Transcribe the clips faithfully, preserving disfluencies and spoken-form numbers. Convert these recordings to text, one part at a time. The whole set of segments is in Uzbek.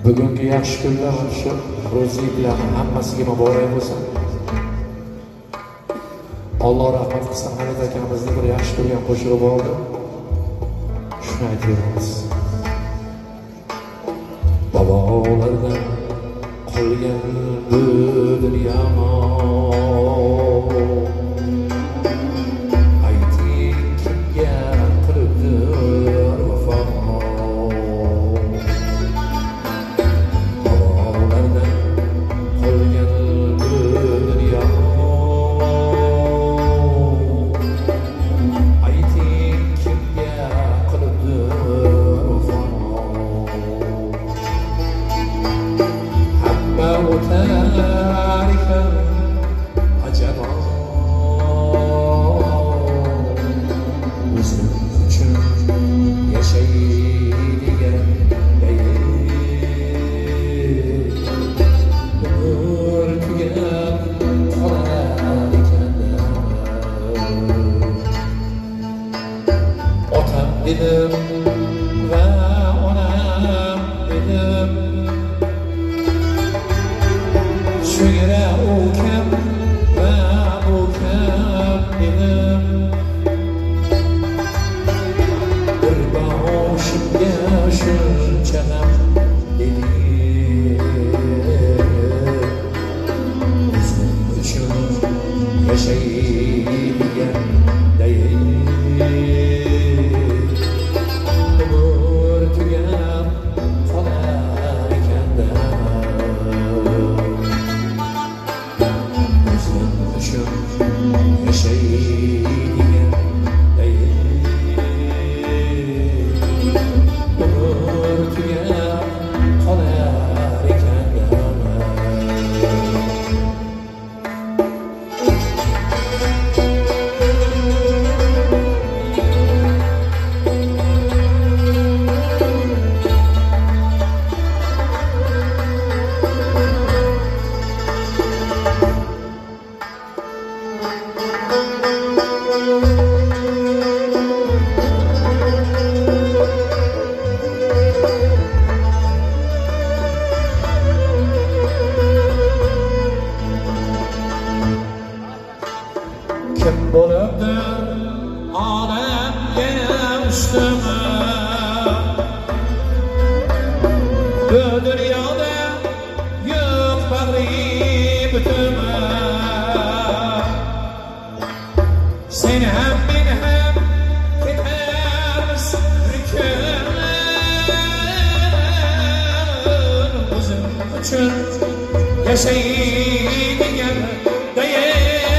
Bugungi yaxshi kunlar shu ro'zliklar hammasiga muborak bo'lsin. Alloh rahmat qilsin. Hamid akamizni bir yaxshi ko'rgan qo'shirib oldi. Shuni aytamiz. Bobolardan qolgan bu dunyomo dedim ve onam dedim şöyle o kim ve bu kim dedim bir başımga şunçalab dedim bizim uchun yaşaydigan değil. Kim bo'libdir olamga ustimi bu dunyoda yo'q bag'ri bitimi sen ham men ham ketamiz bir kun o'zim uchun yashaydigan dayay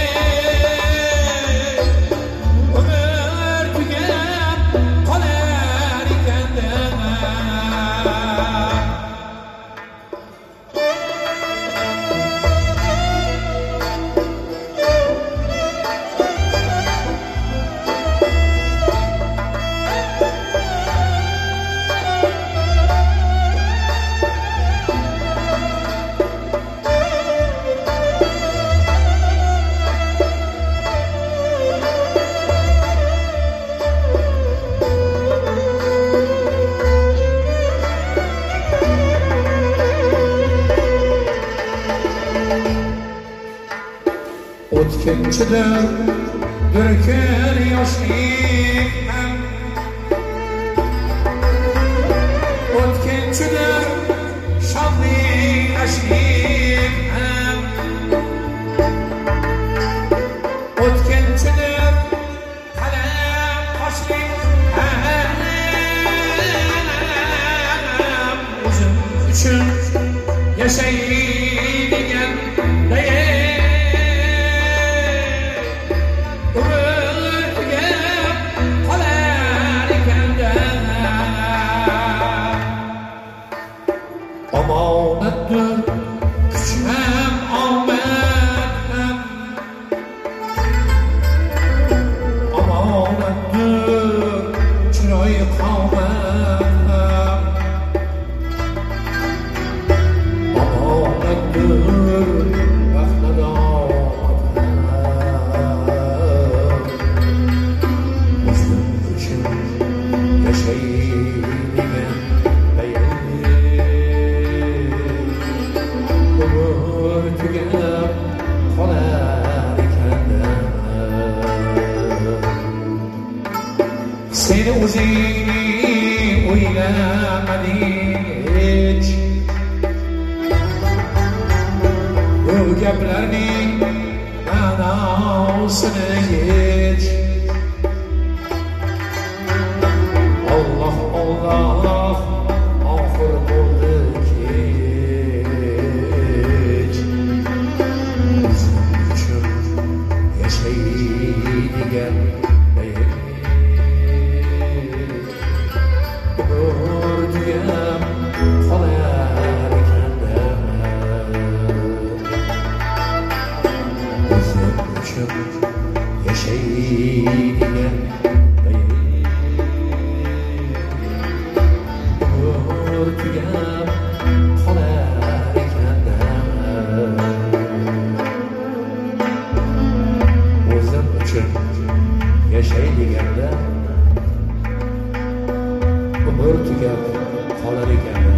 o'tkinchidir bir kun yoshlik ham o'tkinchidir shodlik ashlik ham o'tkinchidir qalam qoshlik ham o'zim uchun yashaydigan dayay omonatdir kuch ham omad ham omonatdir chiroy qomat ham omonatdir o'zingni o'ylamading hech. Bu gaplarning ma'nosini hech. Alloh Alloh oxir bo'ldi kech. O'zim uchun yashaydigan umr tugab qolar ekan-da. O'zim uchun yashaydigan umr tugab qolar ekan-da. O'zim uchun yashaydiganda umr tugab qolar ekan-da.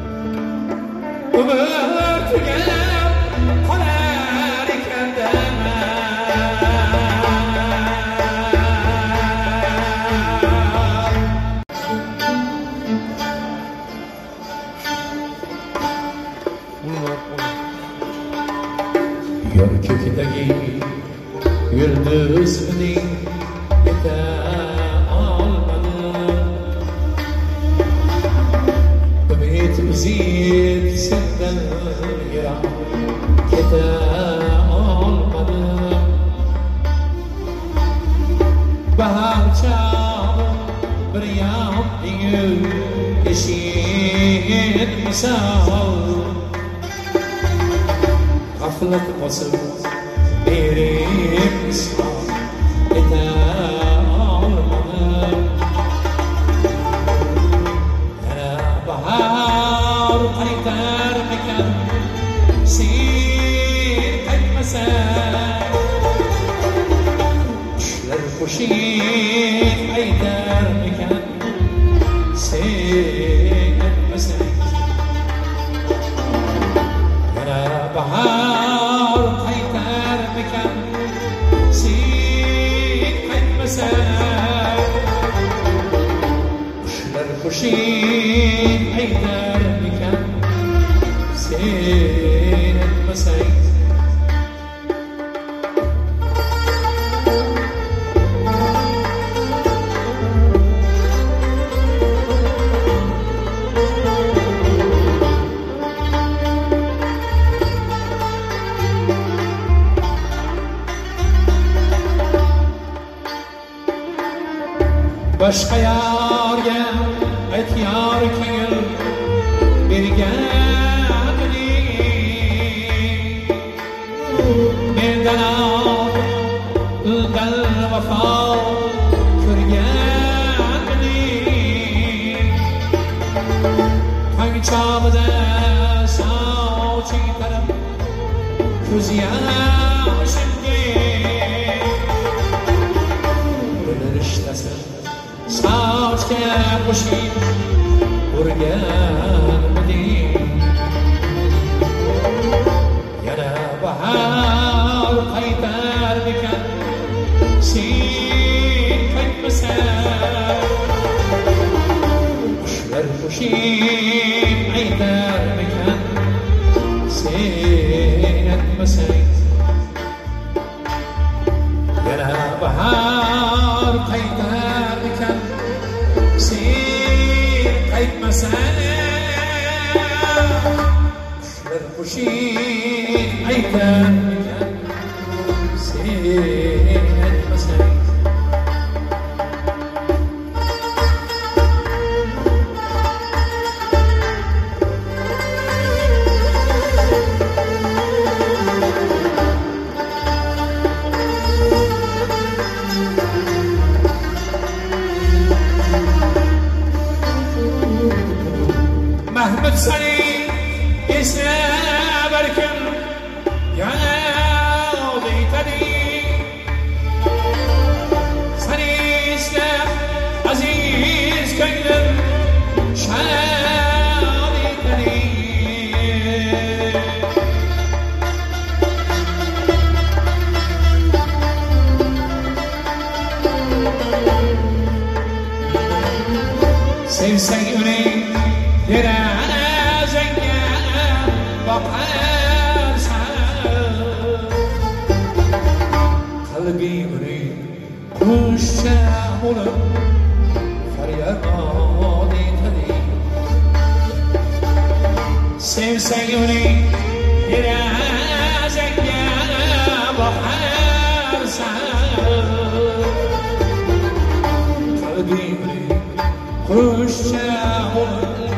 Umr tugab qolar ekan-da. Yer ko'kidagi yulduzning yeta olmadim. Umid uzib sendan yiroq keta olmadim. Bahor chog'i bir yondiyu eshit misol. G'aflat bosib berib isloh eta olmadim. Yana bahor qaytarmikan sen qaytmasang. Qushlar qo'shiq aytarmikan sen aytmasang. Yana bahor qaytarmikan sen qaytmasang. Qushlar qo'shiq aytarmikan sen aytmasang. Boshqa yorga aytyor ko'ngil berganing. Mendan undan vafo ko'rganing. Tong chog'ida soching tarab ko'z yoshimga bilirishdasin. Sochga qo'shib urganmiding. Yana bahor qaytarmikan sen qaytmasang. Qushlar qo'shib aytarmikan sen aytmasang. Yana bahor qaytarmikan sen qaytmasang. Qushlar qo'shiq aytarmikan sen aytmasang. Mahmud seni eslab erkin yana qalbimni qushcha bo'lib faryod etadi. Sevsang uning yuragiga boqarsan, qalbimni qushcha bo'lib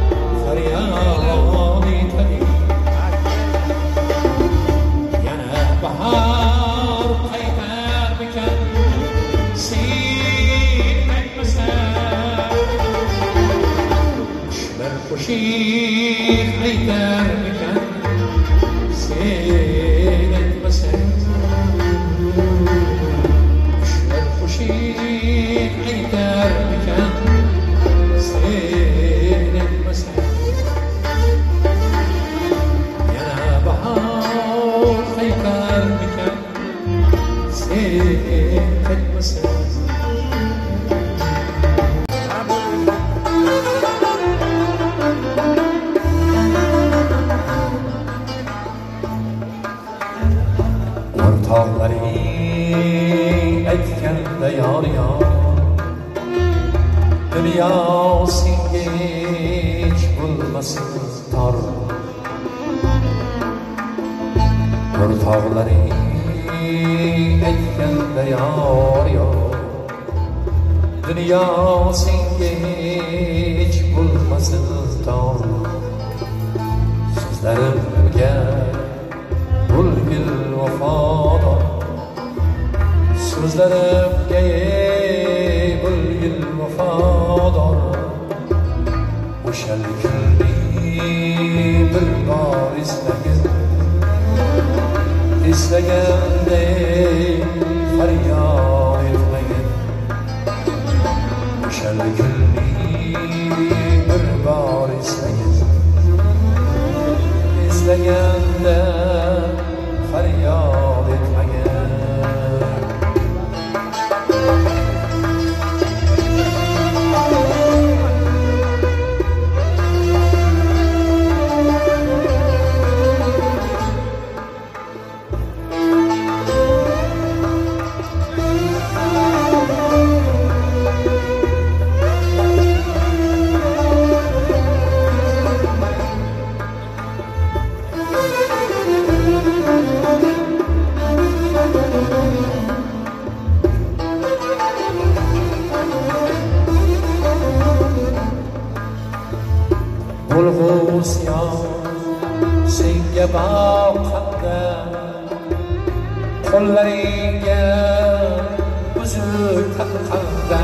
faryod etadi. Yana bahor qaytarmikan sen aytmasan, qushlar qo'shiq aytarmikan sen aytmasan, qushlar qo'shiq aytarmikan sen aytmasan. Yana bahor qaytarmikan sen aytmasan. O'rtoqlaring aytganda yor yor, dunyo senga hech bo'lmasin tor. O'rtoqlaring aytganda yor yor, dunyo senga hech bo'lmasin tor. So'zlarimga bo'lgil vafodor, so'zlarimga bo'lgil vafodor. O'shal kunni bir bor eslagin, eslagandek faryod etmagin. O'shal kunni bir bor eslagin, eslaganda faryod etmagin. Bo'lg'usyon senga boqqanda, qo'llaringga uzuk taqqanda.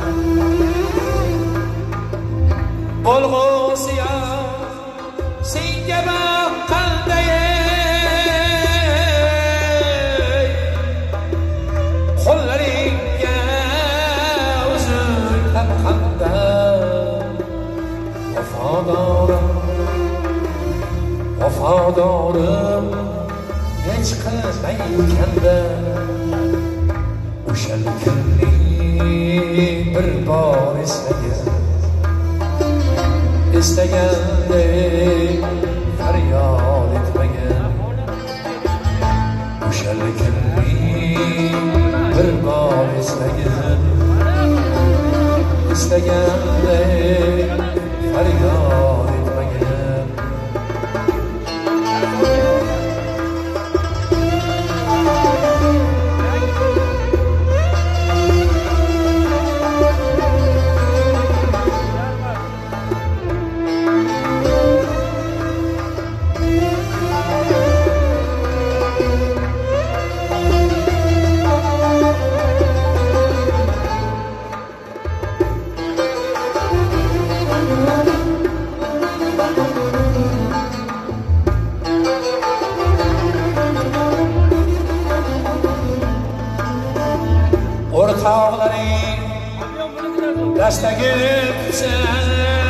Bo'lg'usyon senga boqqanda, qo'llaringga uzuk taqqanda. Vafodorim, vafodorim hech qilmayganda, o'shal kunni bir bor eslagin, eslagandek faryod etmagin. O'shal kunni bir bor eslagin, eslagandek faryod etmagin. O'rtoqlaring dastagim sen,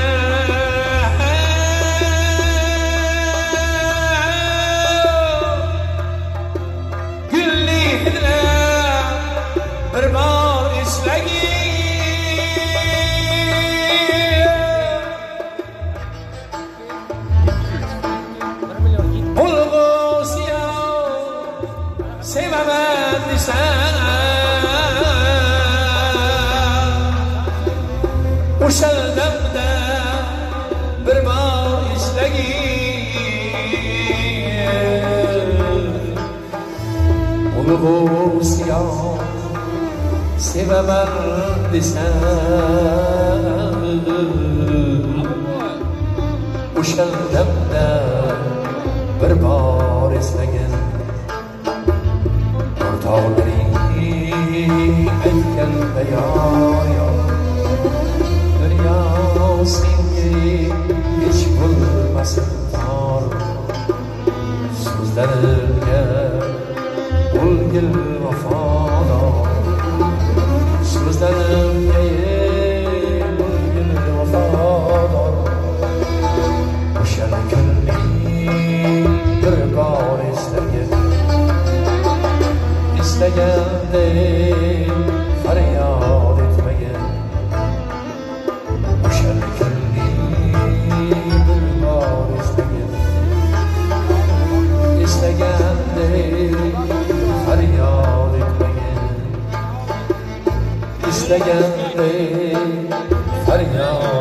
gulli hidlar bir bor eslagin. Bo'lg'usyon sevaman sen o'sha damda bir bor eslagin ulug' siyon sevaman desam o'sha damda bir bor eslagin o'rtoqlaring aytgan bayon dunyo senga hech bo'lmasin tor so'zlarimga bo'lgil vafodor so'zlarimga bo'lgil vafodor o'sha kunni bir bor eslagin islagandek faryod etmagin o'sha kunni bir bor eslagin islagandek faryod etmagin islagandek faryod